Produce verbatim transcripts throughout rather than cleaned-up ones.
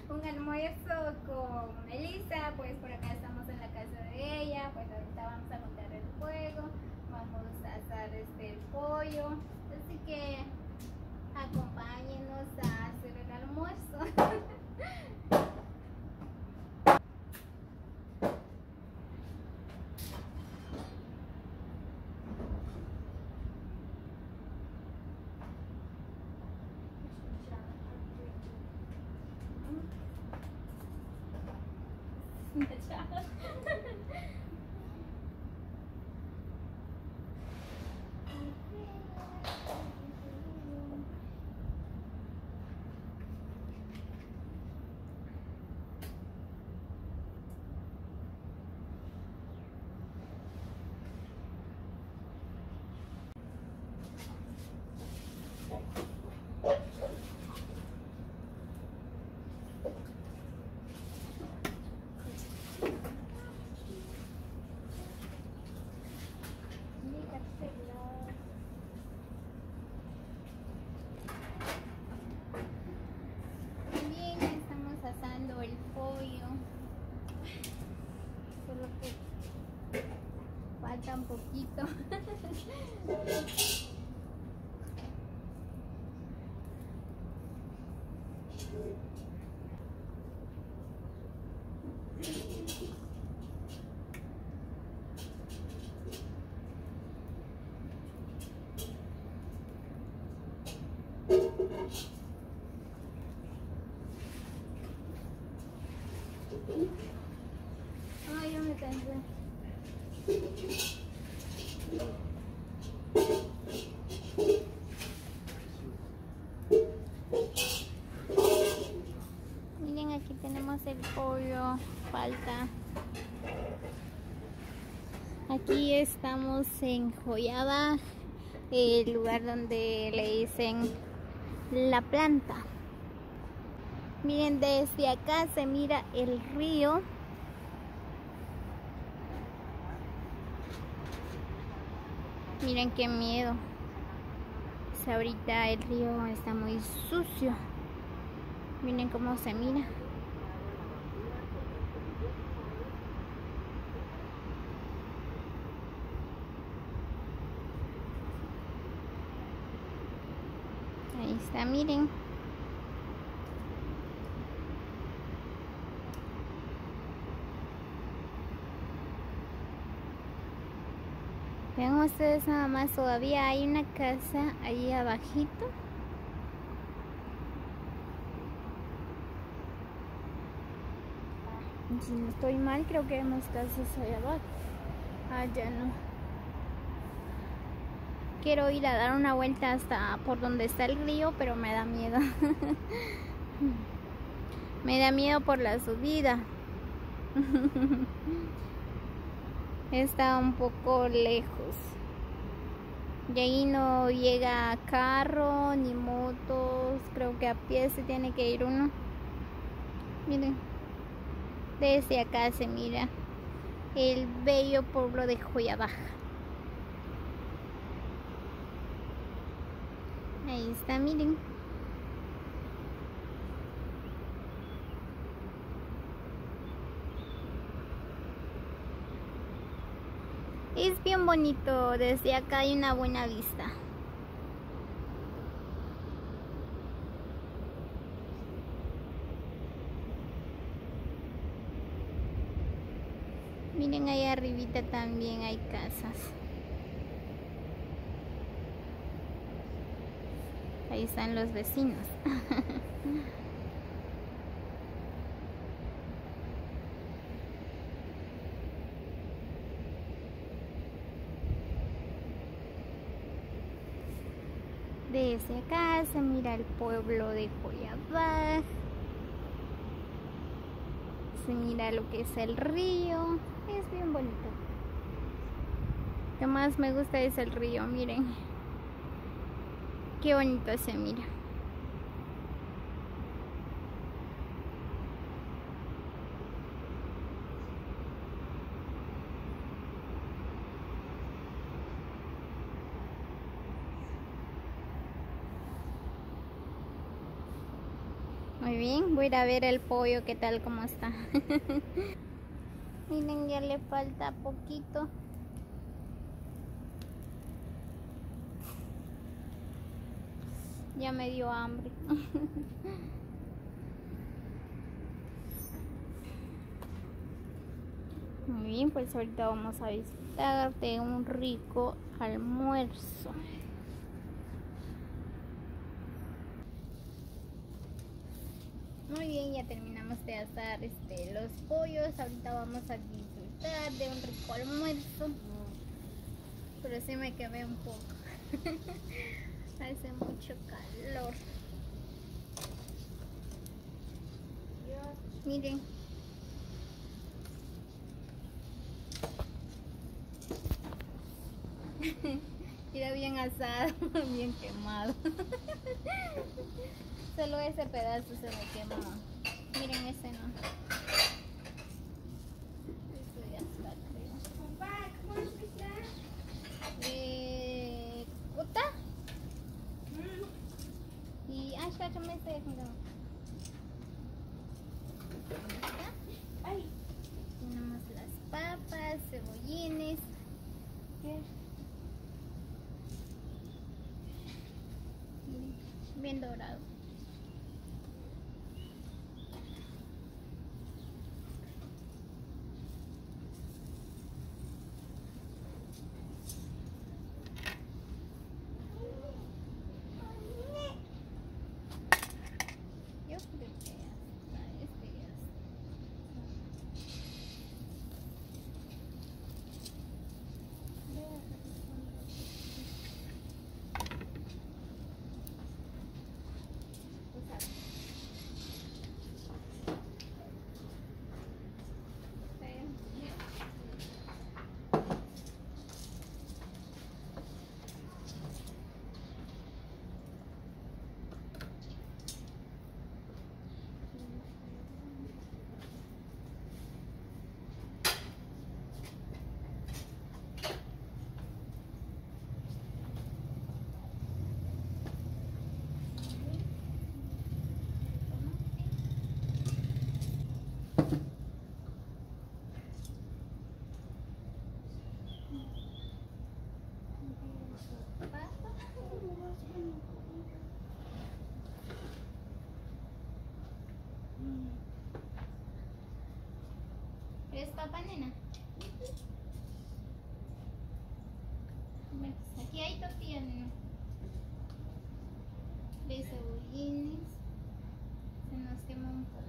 un almuerzo con Melissa. Pues por acá estamos en la casa de ella. Pues ahorita vamos a montar el fuego, vamos a asar este el pollo, así que acompáñenos a hacer el almuerzo. Bien, estamos asando el pollo, solo que falta un poquito. Ay, ya me cansé. Miren, aquí tenemos el pollo, falta. Aquí estamos en Joyabaj, el lugar donde le dicen la planta. Miren, desde acá se mira el río. Miren qué miedo. O sea, ahorita el río está muy sucio. Miren cómo se mira. Ahí está, miren. Vean ustedes nada más, todavía hay una casa ahí abajito. Si no estoy mal, creo que hay más casas allá abajo. Ah, ya no. Quiero ir a dar una vuelta hasta por donde está el río, pero me da miedo. Me da miedo por la subida. Está un poco lejos. Y ahí no llega carro ni motos. Creo que a pie se tiene que ir uno. Miren, desde acá se mira el bello pueblo de Joyabaj. Ahí está, miren. Es bien bonito, desde acá hay una buena vista. Miren, ahí arribita también hay casas. Ahí están los vecinos. Desde acá se mira el pueblo de Joyabaj. Se mira lo que es el río. Es bien bonito. Lo que más me gusta es el río, miren. Qué bonito se mira. Muy bien, voy a ir a ver el pollo, qué tal, cómo está. Miren, ya le falta poquito. Ya me dio hambre. Muy bien, pues ahorita vamos a disfrutar de un rico almuerzo. Muy bien, ya terminamos de asar este, los pollos. Ahorita vamos a disfrutar de un rico almuerzo. Pero sí me quemé un poco. Hace mucho calor. Miren. Mira, bien asado, bien quemado. Solo ese pedazo se me quemó. Miren, ese no. Eso ya está, creo. Papá, ¿cómo está? Eh, ¿Gusta? Mm. Y ah, está, me estoy haciendo. Ay. Tenemos las papas, cebollines. ¿Qué? Bien dorado. Yo creo que ya está, este ya está. ¿Quieres papa, nena? Aquí hay tortilla, nena. De cebollines. Se nos quema un poco.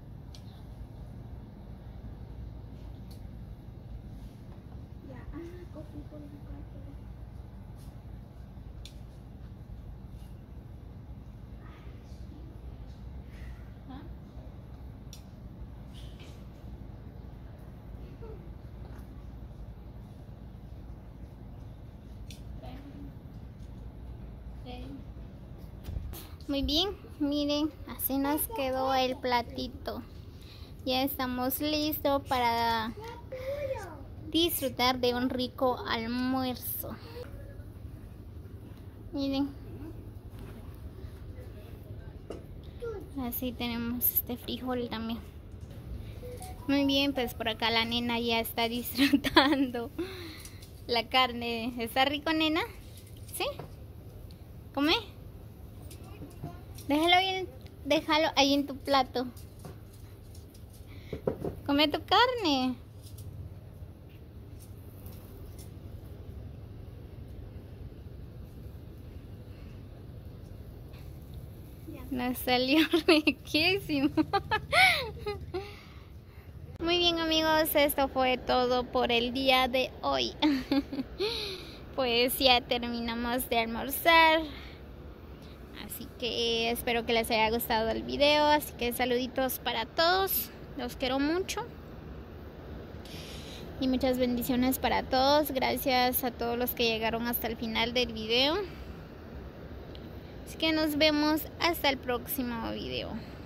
Ya, ah, cogí por el cuarto. Muy bien, miren, así nos quedó el platito. Ya estamos listos para disfrutar de un rico almuerzo. Miren, así tenemos este frijol también. Muy bien, pues por acá la nena ya está disfrutando la carne. ¿Está rico, nena? ¿Sí? ¿Come? Déjalo ahí, déjalo ahí en tu plato. Come tu carne. Nos salió riquísimo. Muy bien, amigos, esto fue todo por el día de hoy. Pues ya terminamos de almorzar. Así que espero que les haya gustado el video. Así que saluditos para todos. Los quiero mucho. Y muchas bendiciones para todos. Gracias a todos los que llegaron hasta el final del video. Así que nos vemos hasta el próximo video.